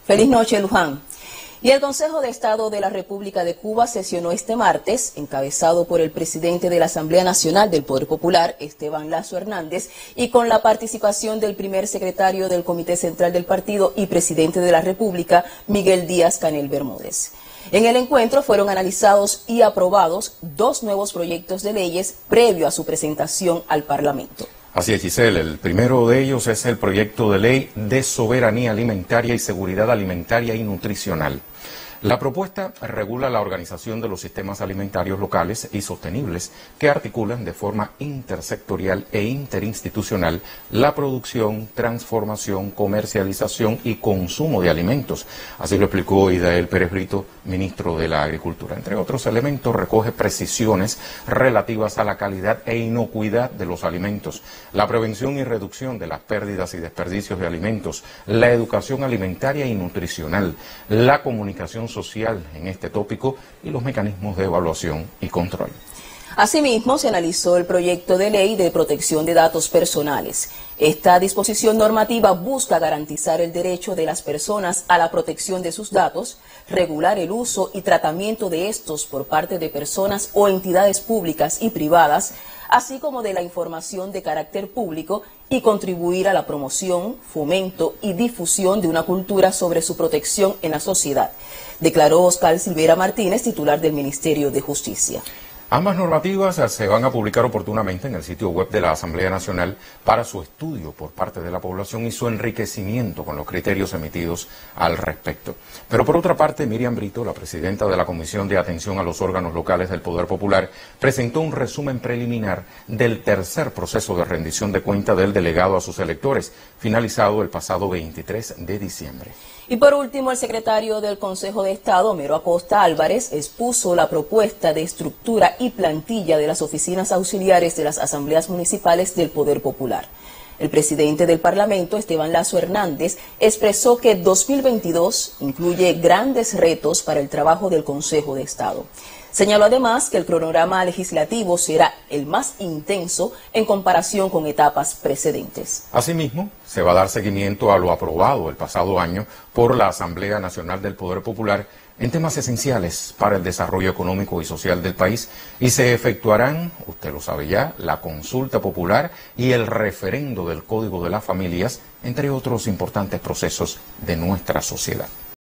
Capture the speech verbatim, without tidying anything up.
Feliz noche, Luján. Y el Consejo de Estado de la República de Cuba sesionó este martes, encabezado por el presidente de la Asamblea Nacional del Poder Popular, Esteban Lazo Hernández, y con la participación del primer secretario del Comité Central del Partido y presidente de la República, Miguel Díaz-Canel Bermúdez. En el encuentro fueron analizados y aprobados dos nuevos proyectos de leyes previo a su presentación al Parlamento. Así es, Giselle. El primero de ellos es el proyecto de ley de soberanía alimentaria y seguridad alimentaria y nutricional. La propuesta regula la organización de los sistemas alimentarios locales y sostenibles que articulan de forma intersectorial e interinstitucional la producción, transformación, comercialización y consumo de alimentos. Así lo explicó Idael Pérez Brito, ministro de la Agricultura. Entre otros elementos, recoge precisiones relativas a la calidad e inocuidad de los alimentos, la prevención y reducción de las pérdidas y desperdicios de alimentos, la educación alimentaria y nutricional, la comunicación social en este tópico y los mecanismos de evaluación y control. Asimismo, se analizó el proyecto de ley de protección de datos personales. Esta disposición normativa busca garantizar el derecho de las personas a la protección de sus datos, regular el uso y tratamiento de estos por parte de personas o entidades públicas y privadas, así como de la información de carácter público y contribuir a la promoción, fomento y difusión de una cultura sobre su protección en la sociedad, declaró Oscar Silvera Martínez, titular del Ministerio de Justicia. Ambas normativas se van a publicar oportunamente en el sitio web de la Asamblea Nacional para su estudio por parte de la población y su enriquecimiento con los criterios emitidos al respecto. Pero por otra parte, Miriam Brito, la presidenta de la Comisión de Atención a los Órganos Locales del Poder Popular, presentó un resumen preliminar del tercer proceso de rendición de cuenta del delegado a sus electores, finalizado el pasado veintitrés de diciembre. Y por último, el secretario del Consejo de Estado, Homero Acosta Álvarez, expuso la propuesta de estructura y plantilla de las oficinas auxiliares de las asambleas municipales del Poder Popular. El presidente del Parlamento, Esteban Lazo Hernández, expresó que dos mil veintidós incluye grandes retos para el trabajo del Consejo de Estado. Señaló además que el cronograma legislativo será el más intenso en comparación con etapas precedentes. Asimismo, se va a dar seguimiento a lo aprobado el pasado año por la Asamblea Nacional del Poder Popular en temas esenciales para el desarrollo económico y social del país y se efectuarán, usted lo sabe ya, la consulta popular y el referendo del Código de las Familias, entre otros importantes procesos de nuestra sociedad.